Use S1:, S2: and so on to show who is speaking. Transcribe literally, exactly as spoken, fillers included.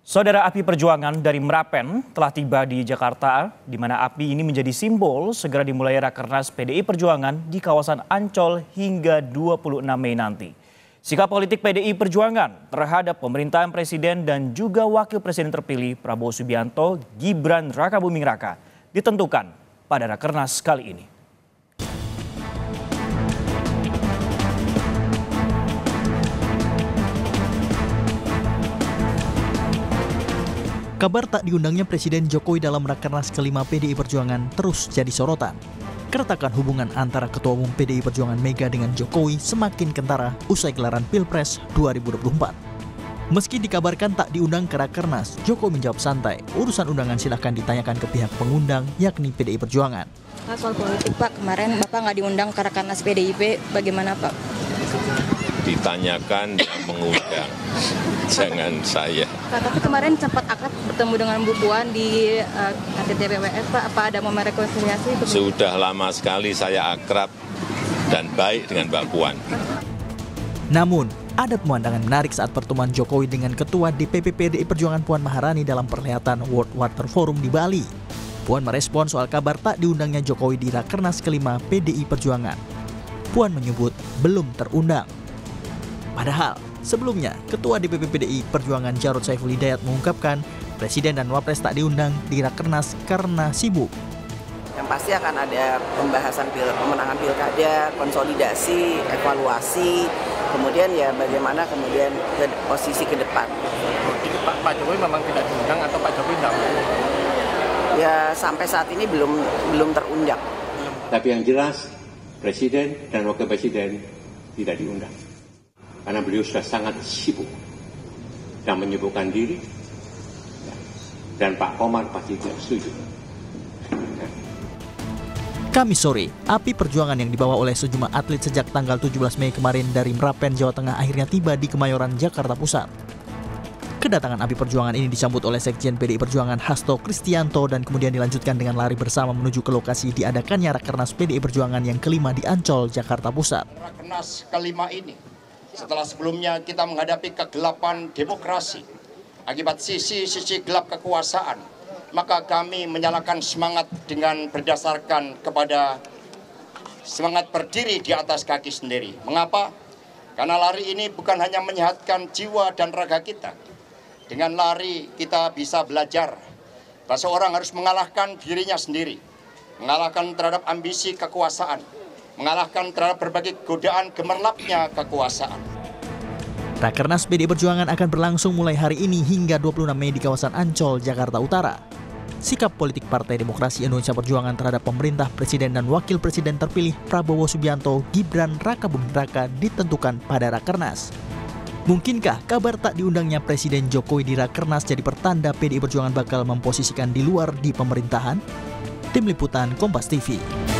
S1: Saudara, api perjuangan dari Merapen telah tiba di Jakarta, di mana api ini menjadi simbol segera dimulai Rakernas P D I Perjuangan di kawasan Ancol hingga dua puluh enam Mei nanti. Sikap politik P D I Perjuangan terhadap pemerintahan Presiden dan juga Wakil Presiden terpilih Prabowo Subianto, Gibran Rakabuming Raka ditentukan pada Rakernas kali ini.
S2: Kabar tak diundangnya Presiden Jokowi dalam Rakernas kelima P D I Perjuangan terus jadi sorotan. Keretakan hubungan antara Ketua Umum P D I Perjuangan Mega dengan Jokowi semakin kentara usai gelaran Pilpres dua ribu dua puluh empat. Meski dikabarkan tak diundang ke Rakernas, Jokowi menjawab santai, urusan undangan silahkan ditanyakan ke pihak pengundang yakni P D I Perjuangan.
S3: Pak, soal politik Pak, kemarin Bapak nggak diundang ke Rakernas P D I P, bagaimana Pak?
S4: Ditanyakan yang mengundang, jangan saya.
S3: Pak, tapi kemarin sempat akrab bertemu dengan Bu Puan di uh, K T T B W S Pak, apa ada momen rekonsiliasi?
S4: Sudah lama sekali saya akrab dan baik dengan Mbak Puan.
S2: Namun, ada pemandangan menarik saat pertemuan Jokowi dengan Ketua D P P P D I Perjuangan Puan Maharani dalam perhelatan World Water Forum di Bali. Puan merespon soal kabar tak diundangnya Jokowi di Rakernas kelima P D I Perjuangan. Puan menyebut belum terundang. Padahal, sebelumnya, Ketua D P P P D I Perjuangan Jarod Saiful Hidayat mengungkapkan Presiden dan Wapres tak diundang di Rakernas karena sibuk.
S5: Yang pasti akan ada pembahasan pil, pemenangan pilkada, konsolidasi, evaluasi, kemudian ya bagaimana kemudian ke, posisi ke depan.
S6: Jadi Pak, Pak Jokowi memang tidak diundang atau Pak Jokowi tidak mau?
S5: Ya sampai saat ini belum belum terundang.
S7: Tapi yang jelas Presiden dan Wakil Presiden tidak diundang. Karena beliau sudah sangat sibuk dan menyibukkan diri, dan Pak Komar pasti tidak setuju.
S2: Kamis sore, api perjuangan yang dibawa oleh sejumlah atlet sejak tanggal tujuh belas Mei kemarin dari Merapen, Jawa Tengah akhirnya tiba di Kemayoran, Jakarta Pusat. Kedatangan api perjuangan ini disambut oleh Sekjen P D I Perjuangan Hasto Kristianto dan kemudian dilanjutkan dengan lari bersama menuju ke lokasi diadakannya Rakernas P D I Perjuangan yang kelima di Ancol, Jakarta Pusat.
S8: Rakernas kelima ini, setelah sebelumnya kita menghadapi kegelapan demokrasi akibat sisi-sisi gelap kekuasaan, maka kami menyalakan semangat dengan berdasarkan kepada semangat berdiri di atas kaki sendiri. Mengapa? Karena lari ini bukan hanya menyehatkan jiwa dan raga kita. Dengan lari kita bisa belajar bahwa seorang harus mengalahkan dirinya sendiri, mengalahkan terhadap ambisi kekuasaan, mengalahkan terhadap berbagai godaan gemerlapnya kekuasaan.
S2: Rakernas P D I Perjuangan akan berlangsung mulai hari ini hingga dua puluh enam Mei di kawasan Ancol, Jakarta Utara. Sikap politik Partai Demokrasi Indonesia Perjuangan terhadap pemerintah Presiden dan Wakil Presiden terpilih Prabowo Subianto, Gibran Rakabuming Raka ditentukan pada Rakernas. Mungkinkah kabar tak diundangnya Presiden Jokowi di Rakernas jadi pertanda P D I Perjuangan bakal memposisikan di luar di pemerintahan? Tim Liputan Kompas T V.